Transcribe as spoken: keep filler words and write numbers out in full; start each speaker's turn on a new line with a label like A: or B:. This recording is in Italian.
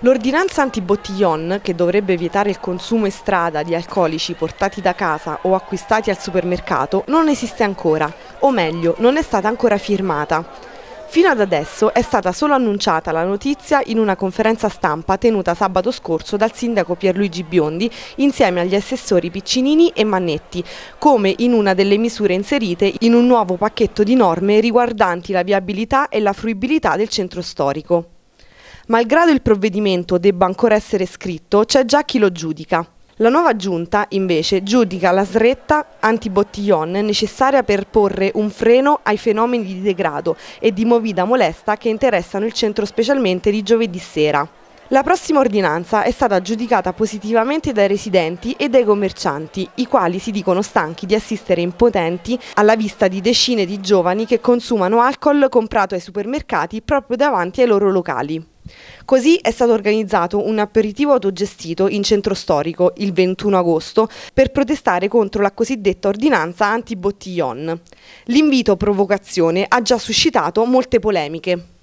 A: L'ordinanza anti-bottiglion, che dovrebbe vietare il consumo in strada di alcolici portati da casa o acquistati al supermercato, non esiste ancora, o meglio, non è stata ancora firmata. Fino ad adesso è stata solo annunciata la notizia in una conferenza stampa tenuta sabato scorso dal sindaco Pierluigi Biondi insieme agli assessori Piccinini e Mannetti, come in una delle misure inserite in un nuovo pacchetto di norme riguardanti la viabilità e la fruibilità del centro storico. Malgrado il provvedimento debba ancora essere scritto, c'è già chi lo giudica. La nuova giunta, invece, giudica la sretta anti-bottiglion necessaria per porre un freno ai fenomeni di degrado e di movida molesta che interessano il centro specialmente di giovedì sera. La prossima ordinanza è stata giudicata positivamente dai residenti e dai commercianti, i quali si dicono stanchi di assistere impotenti alla vista di decine di giovani che consumano alcol comprato ai supermercati proprio davanti ai loro locali. Così è stato organizzato un aperitivo autogestito in centro storico il ventuno agosto per protestare contro la cosiddetta ordinanza anti-bottiglion. L'invito provocazione ha già suscitato molte polemiche.